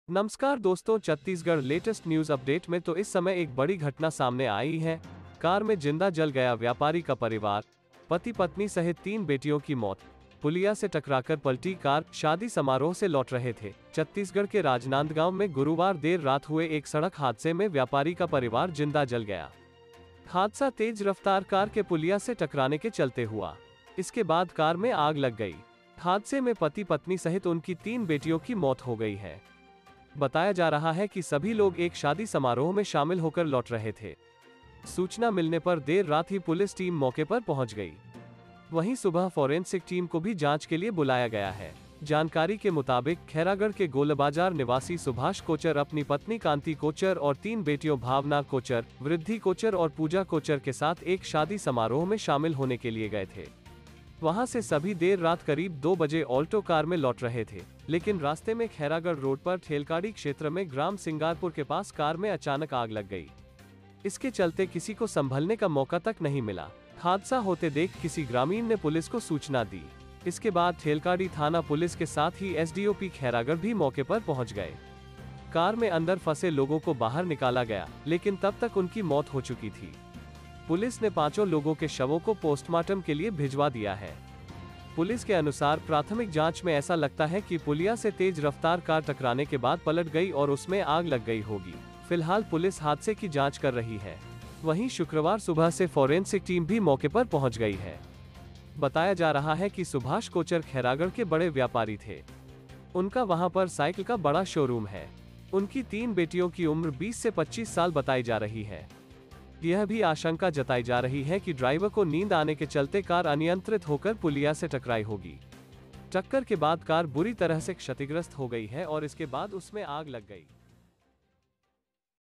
नमस्कार दोस्तों, Chhattisgarh latest news update में तो इस समय एक बड़ी घटना सामने आई है। कार में जिंदा जल गया व्यापारी का परिवार। पति पत्नी सहित 3 बेटियों की मौत। पुलिया से टकराकर पलटी कार। शादी समारोह से लौट रहे थे। छत्तीसगढ़ के राजनांदगांव में गुरुवार देर रात हुए एक सड़क हादसे में व्यापारी का परिवार जिंदा जल गया। हादसा तेज रफ्तार कार के पुलिया से टकराने के चलते हुआ। इसके बाद कार में आग लग गई। हादसे में पति पत्नी सहित उनकी 3 बेटियों की मौत हो गई है। बताया जा रहा है कि सभी लोग एक शादी समारोह में शामिल होकर लौट रहे थे। सूचना मिलने पर देर रात ही पुलिस टीम मौके पर पहुंच गई। वहीं सुबह फोरेंसिक टीम को भी जांच के लिए बुलाया गया है। जानकारी के मुताबिक खैरागढ़ के गोलबाजार निवासी सुभाष कोचर अपनी पत्नी कांति कोचर और 3 बेटियों भावना कोचर, वृद्धि कोचर और पूजा कोचर के साथ एक शादी समारोह में शामिल होने के लिए गए थे। वहां से सभी देर रात करीब 2 बजे ऑल्टो कार में लौट रहे थे, लेकिन रास्ते में खैरागढ़ रोड पर ठेलकाड़ी क्षेत्र में ग्राम सिंगारपुर के पास कार में अचानक आग लग गई। इसके चलते किसी को संभलने का मौका तक नहीं मिला। हादसा होते देख किसी ग्रामीण ने पुलिस को सूचना दी। इसके बाद ठेलकाड़ी थाना पुलिस के साथ ही एसडीओपी खैरागढ़ भी मौके पर पहुंच गए। कार में अंदर फंसे लोगों को बाहर निकाला गया, लेकिन तब तक उनकी मौत हो चुकी थी। पुलिस ने 5 लोगों के शवों को पोस्टमार्टम के लिए भिजवा दिया है। पुलिस के अनुसार प्राथमिक जांच में ऐसा लगता है कि पुलिया से तेज रफ्तार कार टकराने के बाद पलट गई और उसमें आग लग गई होगी। फिलहाल पुलिस हादसे की जांच कर रही है। वहीं शुक्रवार सुबह से फोरेंसिक टीम भी मौके पर पहुंच गई है। बताया जा रहा है कि सुभाष कोचर खैरागढ़ के बड़े व्यापारी थे। उनका वहां पर साइकिल का बड़ा शोरूम है। उनकी 3 बेटियों की उम्र 20 से 25 साल बताई जा रही है। यह भी आशंका जताई जा रही है कि ड्राइवर को नींद आने के चलते कार अनियंत्रित होकर पुलिया से टकराई होगी। टक्कर के बाद कार बुरी तरह से क्षतिग्रस्त हो गई है और इसके बाद उसमें आग लग गई।